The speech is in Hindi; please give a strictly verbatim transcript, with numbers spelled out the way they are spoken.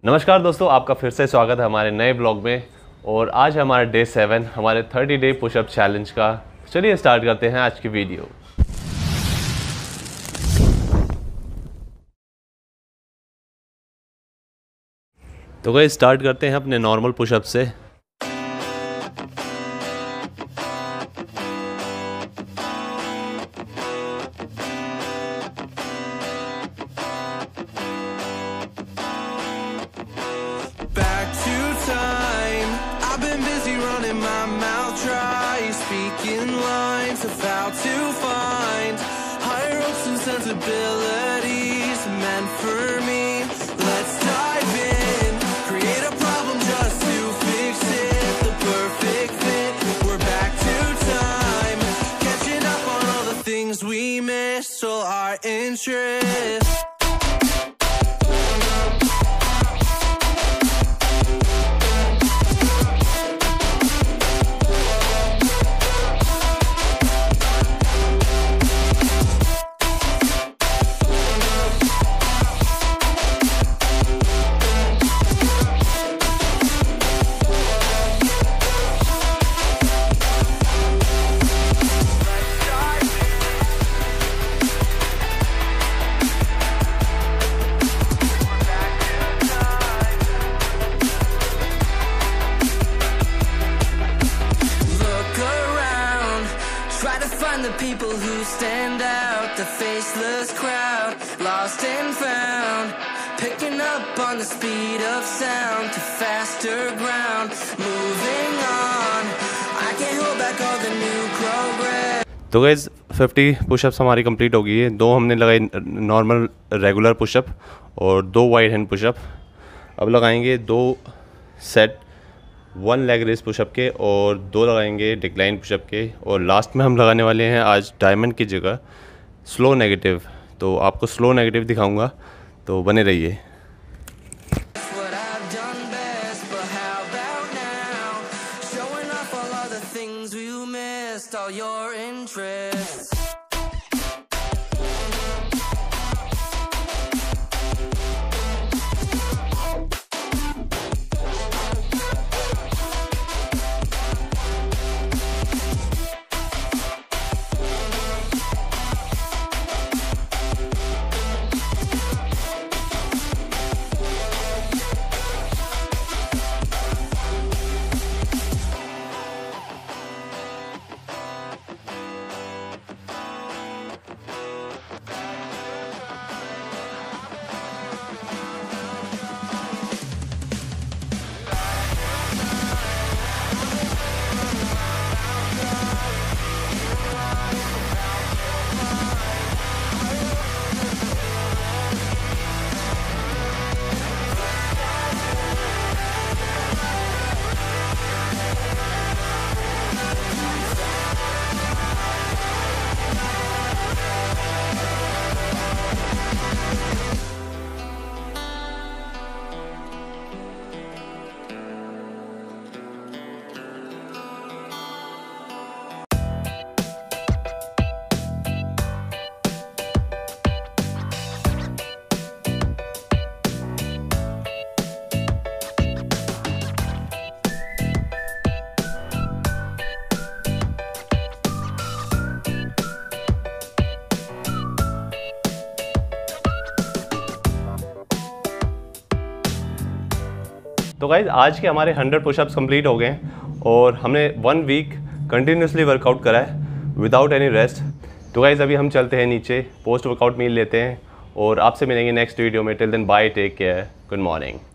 नमस्कार दोस्तों, आपका फिर से स्वागत है हमारे नए ब्लॉग में। और आज है हमारा डे सेवन हमारे थर्टी डे पुशअप चैलेंज का। चलिए स्टार्ट करते हैं आज की वीडियो। तो गाइस स्टार्ट करते हैं अपने नॉर्मल पुशअप से। Sensibilities meant for me. Let's dive in, create a problem just to fix it. The perfect fit, we're back to time, catching up on all the things we missed, all our interests. The people who stand out, the faceless crowd, lost and found, picking up on the speed of sound to faster ground, moving on, I can't hold back all the new progress. तो गाइस फिफ्टी पुशअप्स हमारी कंप्लीट हो गई है। दो हमने लगाई नॉर्मल रेगुलर पुशअप और दो वाइड हैंड पुशअप। अब लगाएंगे दो set one leg raise pushup के और दो लगाएंगे डिक्लाइन पुशअप के। और लास्ट में हम लगाने वाले हैं आज डायमंड की जगह स्लो नेगेटिव। तो आपको स्लो नेगेटिव दिखाऊंगा, तो बने रहिए। तो गाइज आज के हमारे हंड्रेड पुशअप्स कंप्लीट हो गए हैं और हमने वन वीक कंटिन्यूसली वर्कआउट करा है विदाउट एनी रेस्ट। तो गाइज अभी हम चलते हैं नीचे, पोस्ट वर्कआउट मील लेते हैं और आपसे मिलेंगे नेक्स्ट वीडियो में। Till then bye, take care, good morning.